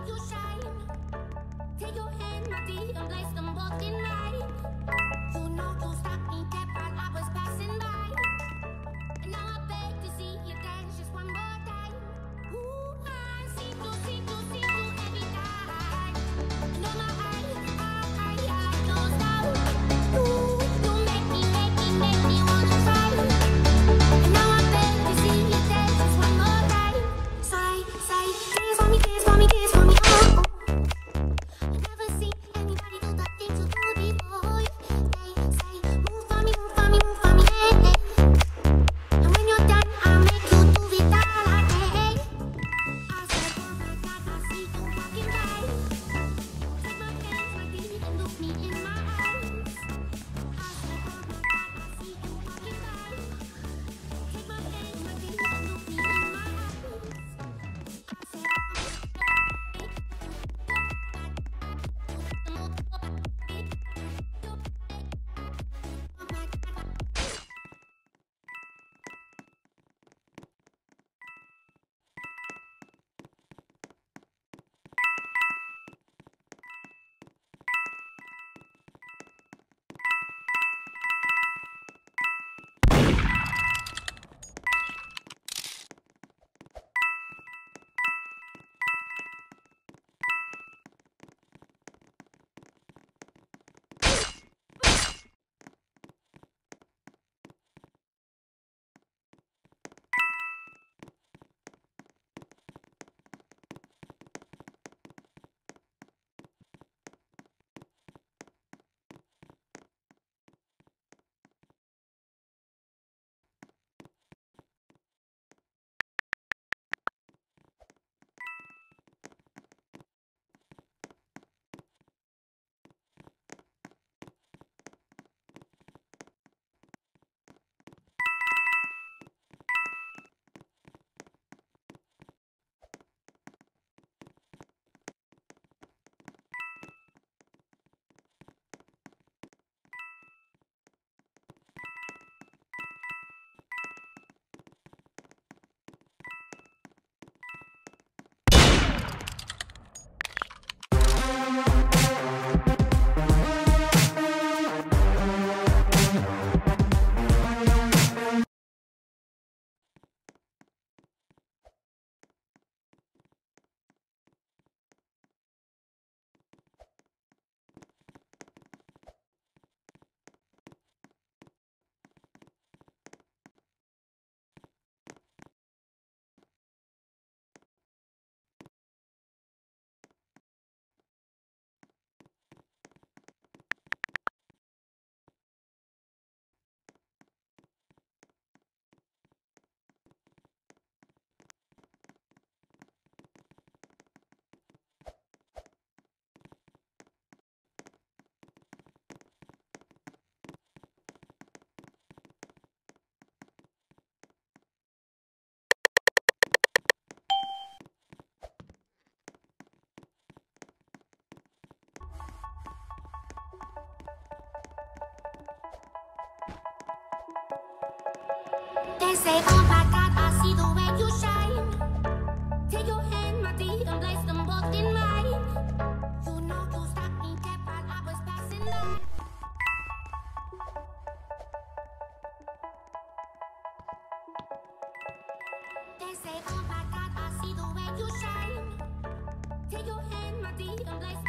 you shine. Take your hand, my feet, and place them both in mine. You know you stopped me dead while I was passing by. And now I beg to see you dance just one more time. Ooh, I see you every time. And on my eye closed down. Ooh, you make me wanna try. And now I beg to see you dance just one more time. Say, dance for me, dance for me, dance for me. Oh, I never seen anybody do the things you do before. Say, move for me, move for me, move for me. Hey, hey. And when you're done, I'll make you do it all again. I said, oh my God, I see you walking by. Take my hands, my feet, and look me in my eyes. I said, oh my God, I see you walking by. Take my hands, my feet, and look me in my eyes. I said, oh my God. They say, oh my God, I see the way you shine. Take your hand, my feet, and place them both in mine. You know you stopped me dead while I was passing by. They say, oh my God, I see the way you shine. Take your hand, my feet, and place